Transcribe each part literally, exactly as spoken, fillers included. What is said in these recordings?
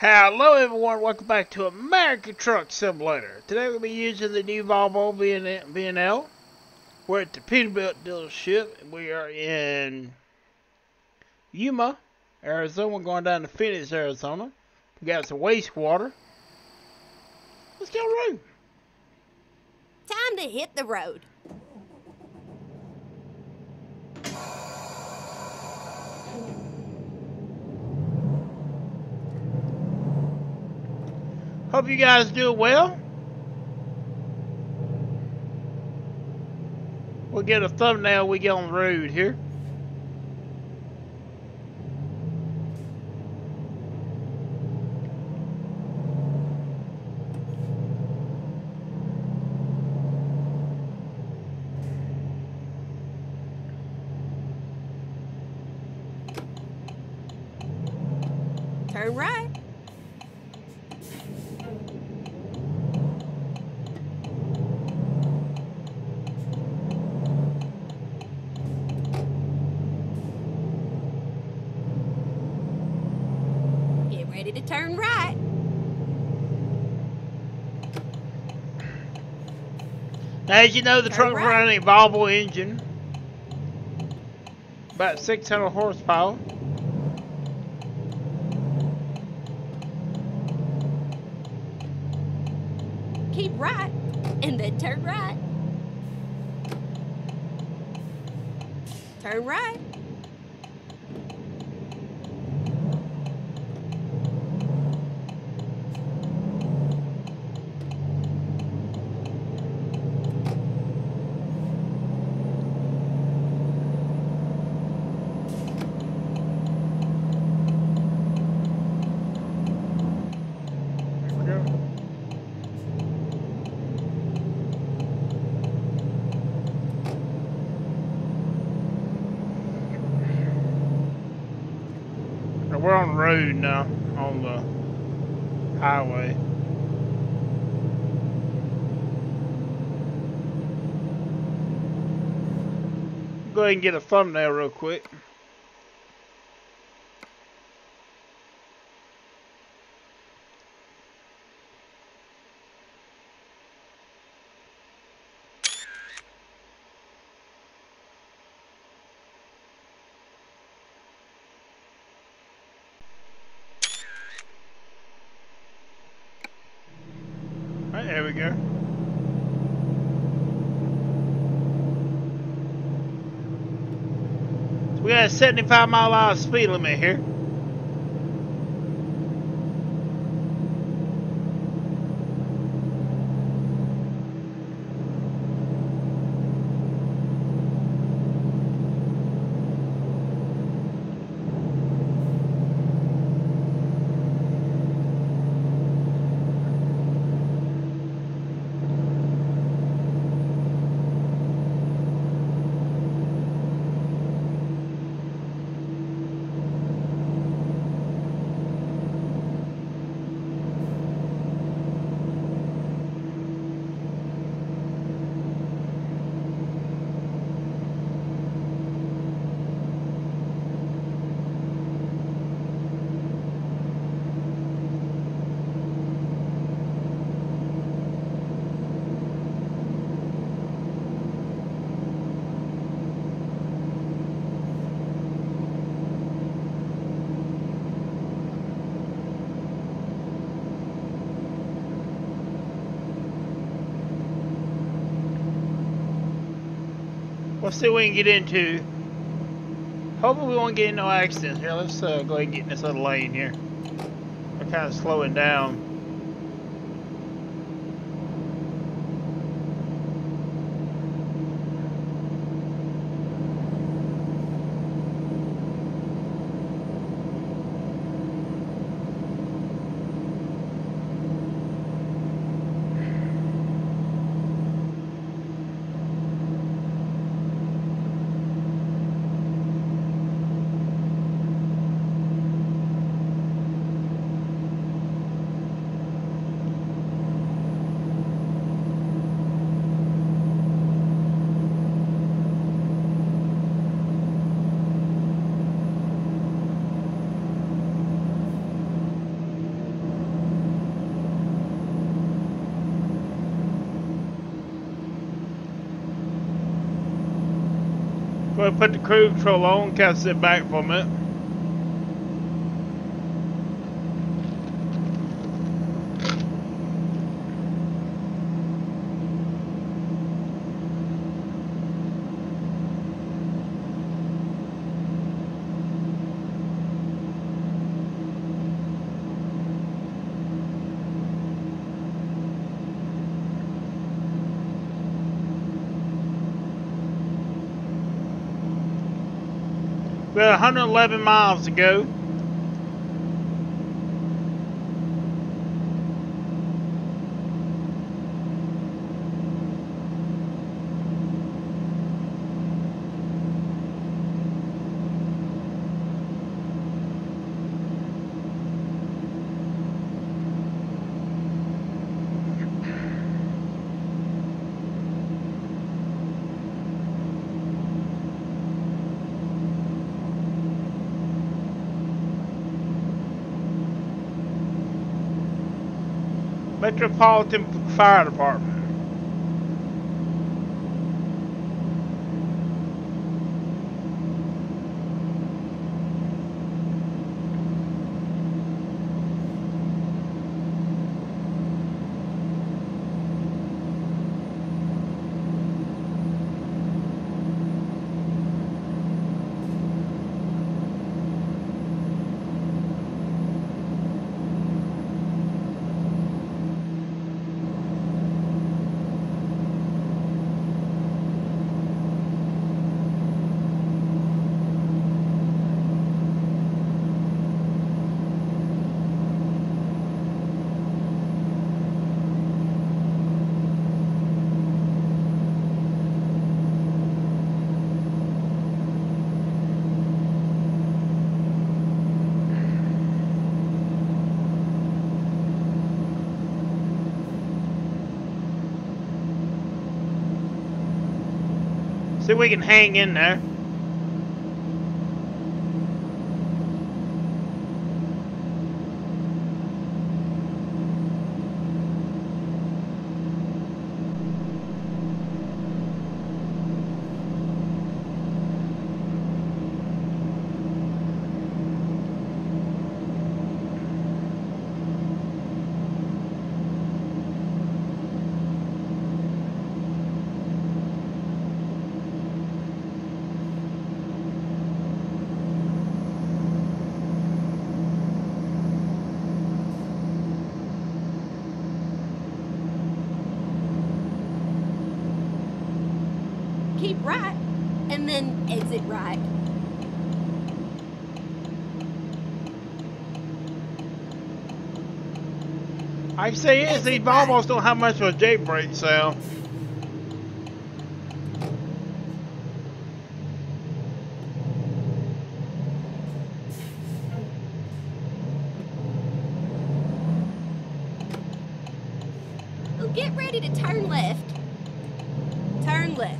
Hello everyone, welcome back to American Truck Simulator. Today we'll be using the new Volvo V N L. We're at the Peterbilt dealership and we are in Yuma, Arizona. We're going down to Phoenix, Arizona. We got some wastewater. Let's get on the road. Time to hit the road. Hope you guys do well. We'll get a thumbnail when we get on the road here. Turn right. Get ready to turn right. As you know, the Turn truck's right. running a Volvo engine. About six hundred horsepower. Keep right, and then turn right. Turn right. There we go. Now we're on the road now, on the highway. Go ahead and get a thumbnail real quick. Alright, there we go. So we got a seventy-five mile an hour speed limit here. Let's see what we can get into. Hopefully we won't get in no accidents here. Let's uh, go ahead and get in this other lane here. We're kind of slowing down. We'll put the cruise control on, kind of sit back for a minute. We have one hundred eleven miles to go. Metropolitan Fire Department. See if we can hang in there. Keep right, and then exit right. I say is these almost don't have much of a Jake brake sound. Oh, get ready to turn left. Turn left.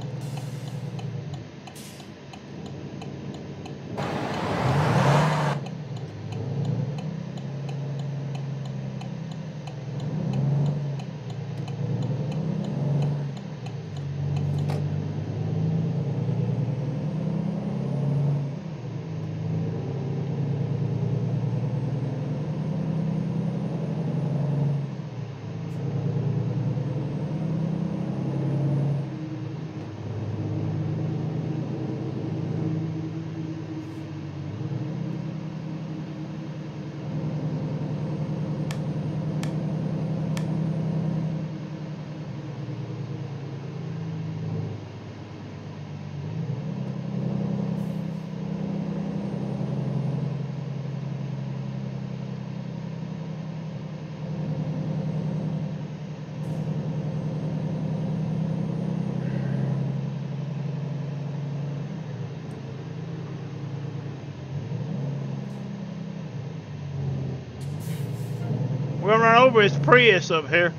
We're gonna run over his Prius up here.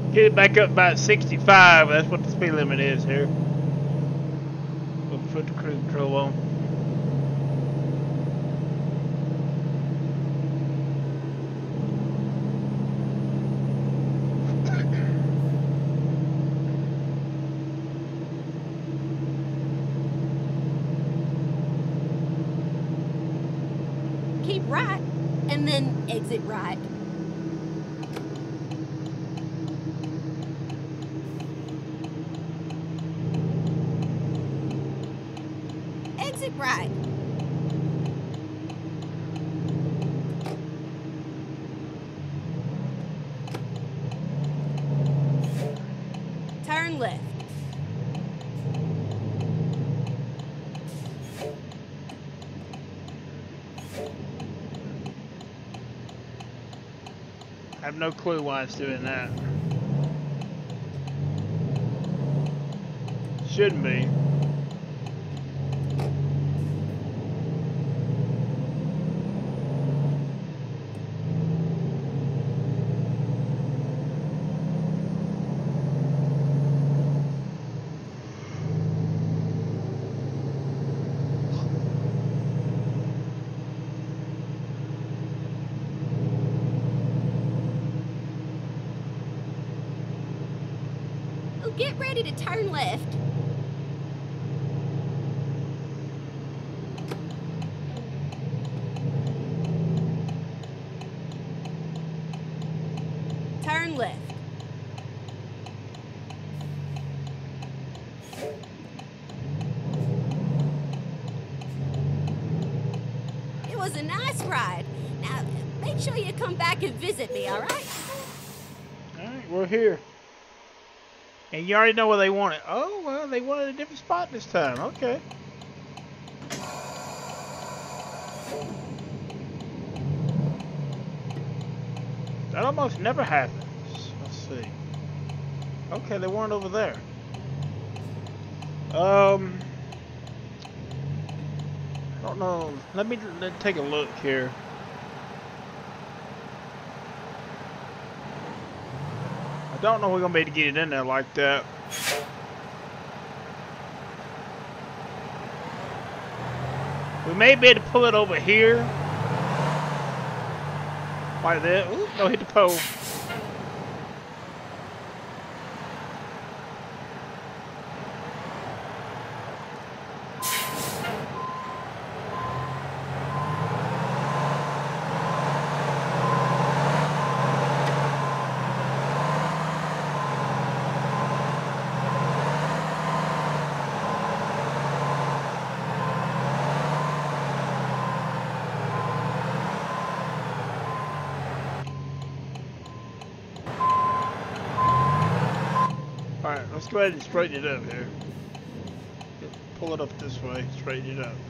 Get it back up about sixty-five. That's what the speed limit is here. We'll put the cruise control on. Keep right, and then exit right. Exit right. Turn left. I have no clue why it's doing that. Shouldn't be. Oh, get ready to turn left. Turn left. It was a nice ride. Now, make sure you come back and visit me, all right? Alright, we're here. And you already know where they want it. Oh, well, they wanted a different spot this time. Okay. That almost never happens. Let's see. Okay, they weren't over there. Um, I don't know. Let me, let me take a look here. I don't know if we're gonna be able to get it in there like that. We may be able to pull it over here. Like that. Ooh, don't hit the pole. Alright, let's go ahead and straighten it up here. Pull it up this way, straighten it up.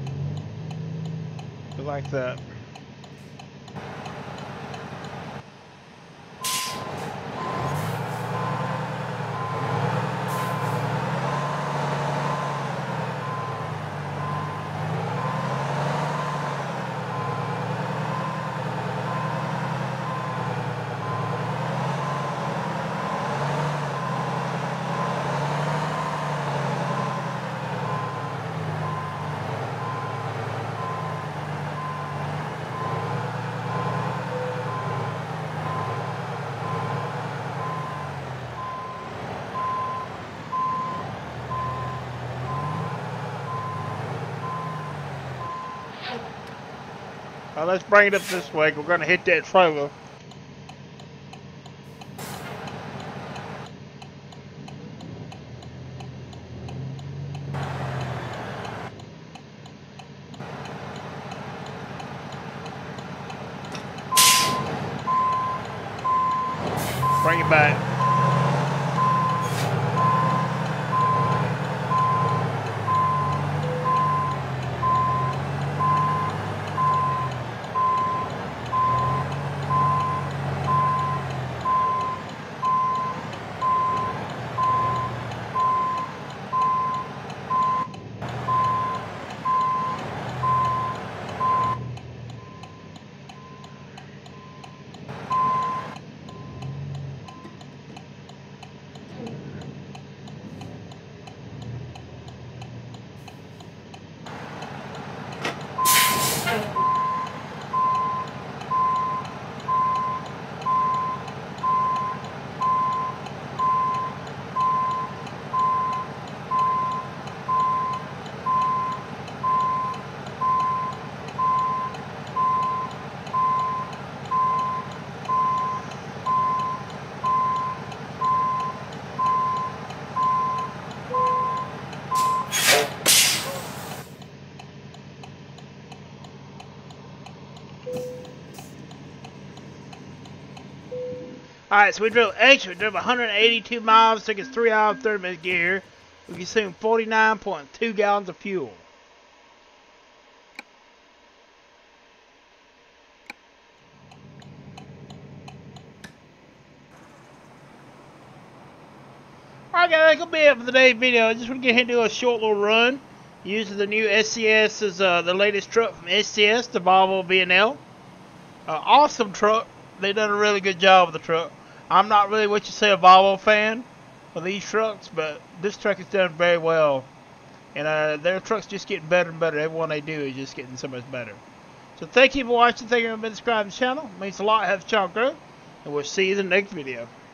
Go like that. Uh, let's bring it up this way. We're gonna hit that trailer. Bring it back. Alright, so we drove extra. We drove one hundred eighty-two miles. Took us three hours and thirty minutes to get here. We consumed forty-nine point two gallons of fuel. Alright guys, that's going to be it for today's video. I just want to get ahead and do a short little run using the new S C S, as uh, the latest truck from S C S, the Volvo V N L. Uh, awesome truck. They done a really good job with the truck. I'm not really what you say a Volvo fan of these trucks, but this truck has done very well. And uh, their truck's just getting better and better. Every one they do is just getting so much better. So thank you for watching. Thank you for subscribing to the channel. It means a lot. Have the channel grow. And we'll see you in the next video.